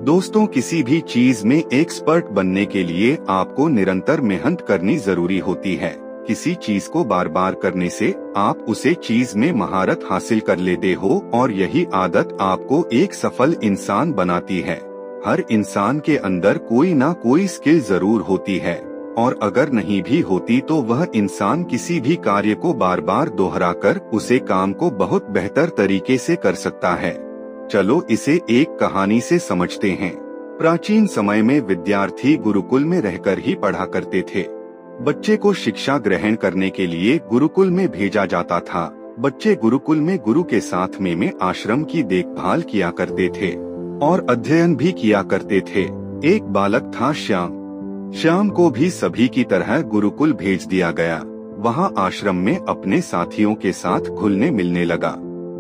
दोस्तों, किसी भी चीज में एक्सपर्ट बनने के लिए आपको निरंतर मेहनत करनी जरूरी होती है। किसी चीज को बार बार करने से आप उसे चीज में महारत हासिल कर लेते हो और यही आदत आपको एक सफल इंसान बनाती है। हर इंसान के अंदर कोई ना कोई स्किल जरूर होती है और अगर नहीं भी होती तो वह इंसान किसी भी कार्य को बार बार दोहराकर उसे काम को बहुत बेहतर तरीके से कर सकता है। चलो इसे एक कहानी से समझते हैं। प्राचीन समय में विद्यार्थी गुरुकुल में रहकर ही पढ़ा करते थे। बच्चे को शिक्षा ग्रहण करने के लिए गुरुकुल में भेजा जाता था। बच्चे गुरुकुल में गुरु के साथ में आश्रम की देखभाल किया करते थे और अध्ययन भी किया करते थे। एक बालक था श्याम। श्याम को भी सभी की तरह गुरुकुल भेज दिया गया। वहाँ आश्रम में अपने साथियों के साथ घुलने मिलने लगा,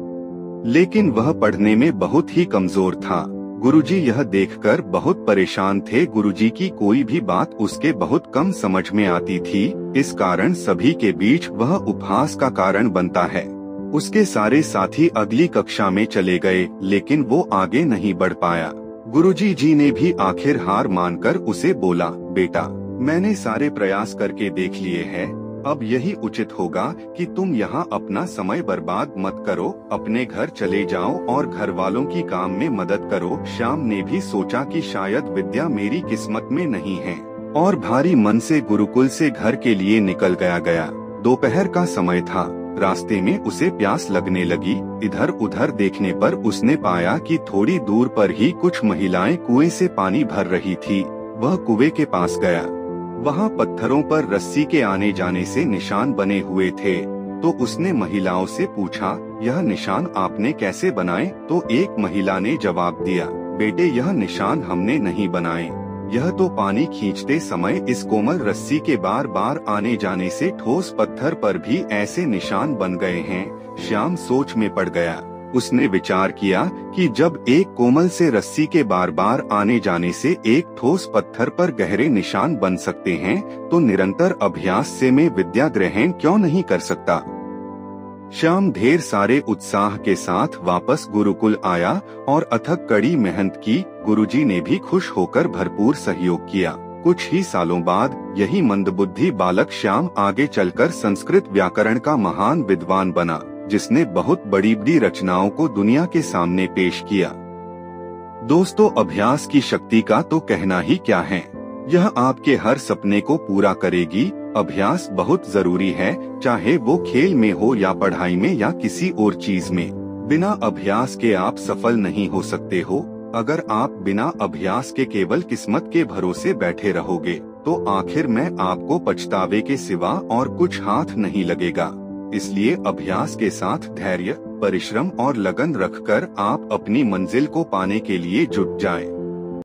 लेकिन वह पढ़ने में बहुत ही कमजोर था। गुरुजी यह देखकर बहुत परेशान थे। गुरुजी की कोई भी बात उसके बहुत कम समझ में आती थी। इस कारण सभी के बीच वह उपहास का कारण बनता है। उसके सारे साथी अगली कक्षा में चले गए, लेकिन वो आगे नहीं बढ़ पाया। गुरुजी जी ने भी आखिर हार मानकर उसे बोला, बेटा, मैंने सारे प्रयास करके देख लिए हैं। अब यही उचित होगा कि तुम यहाँ अपना समय बर्बाद मत करो, अपने घर चले जाओ और घर वालों की काम में मदद करो। श्याम ने भी सोचा कि शायद विद्या मेरी किस्मत में नहीं है और भारी मन से गुरुकुल से घर के लिए निकल गया। दोपहर का समय था। रास्ते में उसे प्यास लगने लगी। इधर उधर देखने पर उसने पाया कि थोड़ी दूर पर ही कुछ महिलाएं कुएं से पानी भर रही थी। वह कुएं के पास गया। वहाँ पत्थरों पर रस्सी के आने जाने से निशान बने हुए थे। तो उसने महिलाओं से पूछा, यह निशान आपने कैसे बनाए? तो एक महिला ने जवाब दिया, बेटे, यह निशान हमने नहीं बनाए। यह तो पानी खींचते समय इस कोमल रस्सी के बार बार आने जाने से ठोस पत्थर पर भी ऐसे निशान बन गए हैं। श्याम सोच में पड़ गया। उसने विचार किया कि जब एक कोमल से रस्सी के बार बार आने जाने से एक ठोस पत्थर पर गहरे निशान बन सकते हैं, तो निरंतर अभ्यास से मैं विद्या ग्रहण क्यों नहीं कर सकता। श्याम ढेर सारे उत्साह के साथ वापस गुरुकुल आया और अथक कड़ी मेहनत की। गुरुजी ने भी खुश होकर भरपूर सहयोग किया। कुछ ही सालों बाद यही मंदबुद्धि बालक श्याम आगे चलकर संस्कृत व्याकरण का महान विद्वान बना, जिसने बहुत बड़ी बड़ी रचनाओं को दुनिया के सामने पेश किया। दोस्तों, अभ्यास की शक्ति का तो कहना ही क्या है। यह आपके हर सपने को पूरा करेगी। अभ्यास बहुत जरूरी है, चाहे वो खेल में हो या पढ़ाई में या किसी और चीज में। बिना अभ्यास के आप सफल नहीं हो सकते हो। अगर आप बिना अभ्यास के केवल किस्मत के भरोसे बैठे रहोगे, तो आखिर में आपको पछतावे के सिवा और कुछ हाथ नहीं लगेगा। इसलिए अभ्यास के साथ धैर्य, परिश्रम और लगन रखकर आप अपनी मंजिल को पाने के लिए जुट जाएं।